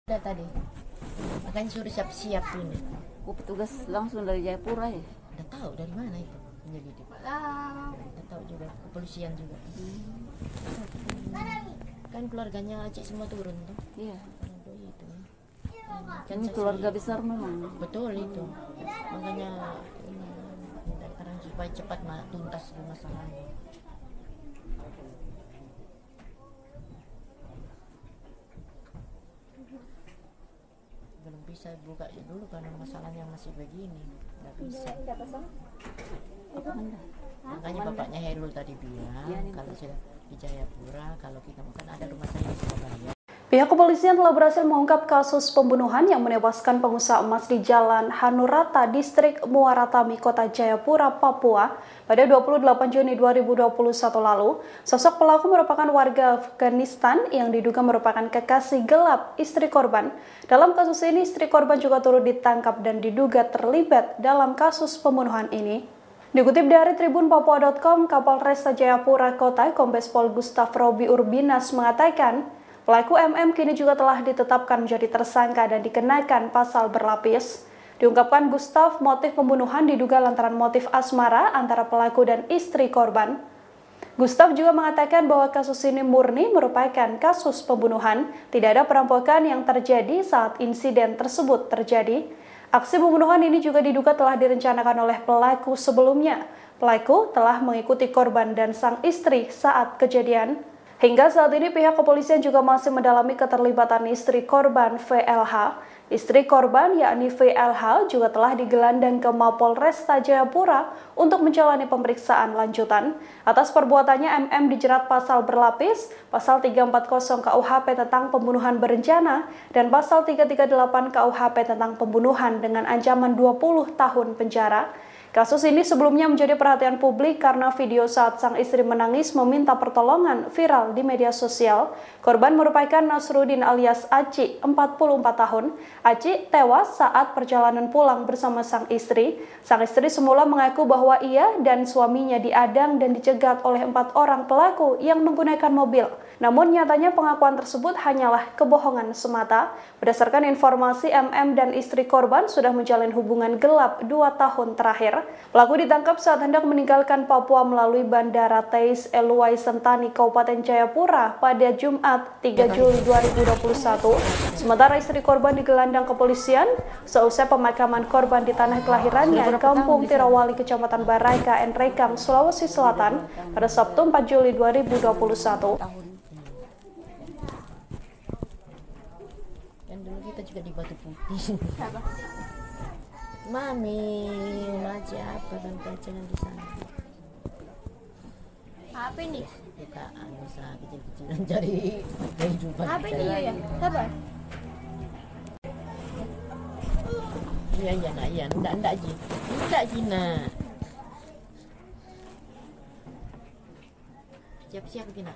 Udah tadi, makanya suruh siap-siap tuh nih. Oh, petugas langsung dari Jayapura ya? Udah tahu dari mana itu penyelidik. Udah tahu juga kepolisian juga. Kan keluarganya Acik semua turun tuh. Iya. Itu itu. Kan ini keluarga besar memang. Betul itu. Makanya ini sekarang supaya cepat tuntas masalahnya. Belum bisa buka dulu karena masalahnya masih begini, nggak bisa. Makanya bapaknya Herul tadi bilang kalau sudah di Jayapura, kalau kita makan ada rumah saya di Surabaya. Pihak kepolisian telah berhasil mengungkap kasus pembunuhan yang menewaskan pengusaha emas di Jalan Hanurata, Distrik Muaratami, Kota Jayapura, Papua pada 28 Juni 2021 lalu. Sosok pelaku merupakan warga Afghanistan yang diduga merupakan kekasih gelap istri korban. Dalam kasus ini, istri korban juga turut ditangkap dan diduga terlibat dalam kasus pembunuhan ini. Dikutip dari tribunpapua.com, Kapolres Jayapura Kota, Kombes Pol Gustaf Robi Urbinas mengatakan, pelaku MM kini juga telah ditetapkan menjadi tersangka dan dikenakan pasal berlapis. Diungkapkan Gustaf, motif pembunuhan diduga lantaran motif asmara antara pelaku dan istri korban. Gustaf juga mengatakan bahwa kasus ini murni merupakan kasus pembunuhan, tidak ada perampokan yang terjadi saat insiden tersebut terjadi. Aksi pembunuhan ini juga diduga telah direncanakan oleh pelaku sebelumnya. Pelaku telah mengikuti korban dan sang istri saat kejadian. Hingga saat ini pihak kepolisian juga masih mendalami keterlibatan istri korban VLH. Istri korban yakni VLH juga telah digelandang ke Mapolresta Jayapura untuk menjalani pemeriksaan lanjutan. Atas perbuatannya MM dijerat pasal berlapis, pasal 340 KUHP tentang pembunuhan berencana, dan pasal 338 KUHP tentang pembunuhan dengan ancaman 20 tahun penjara. Kasus ini sebelumnya menjadi perhatian publik karena video saat sang istri menangis meminta pertolongan viral di media sosial. Korban merupakan Nasruddin alias Aci, 44 tahun. Aci tewas saat perjalanan pulang bersama sang istri. Sang istri semula mengaku bahwa ia dan suaminya diadang dan dicegat oleh 4 orang pelaku yang menggunakan mobil. Namun nyatanya pengakuan tersebut hanyalah kebohongan semata. Berdasarkan informasi, MM dan istri korban sudah menjalin hubungan gelap 2 tahun terakhir. Pelaku ditangkap saat hendak meninggalkan Papua melalui Bandara Teis Eluai Sentani, Kabupaten Jayapura pada Jumat 3 Juli 2021. Sementara istri korban digelandang kepolisian seusai pemakaman korban di tanah kelahirannya, Kampung Tirawali, Kecamatan Baraka, Enrekang, Sulawesi Selatan pada Sabtu 4 Juli 2021. Dan dulu kita juga di Batu Putih. Mami, aja apa dan pacaran di sana. Apa ini? Bukaan usaha kecil-kecilan cari kehidupan. Apa ini ya? Sabar. Iya nak, iya, enggak Ji. Enggak Jina. Siap-siap Gina.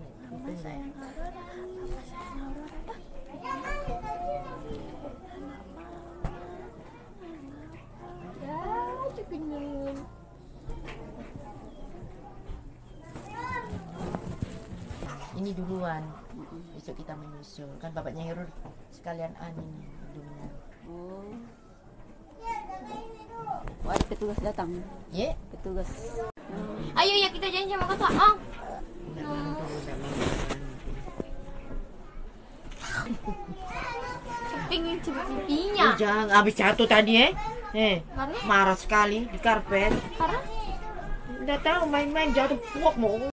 Ini duluan, besok kita menyusul. Kan bapaknya Herul sekalian ini duluan. Oh. Wah, ada petugas datang. Ye? Petugas. Ayo ya kita janji sama kakak, Mang. Pengen coba pipinya. Jangan habis jatuh tadi Karena? marah sekali di karpet. Karena? Udah tahu main-main jatuh puak mau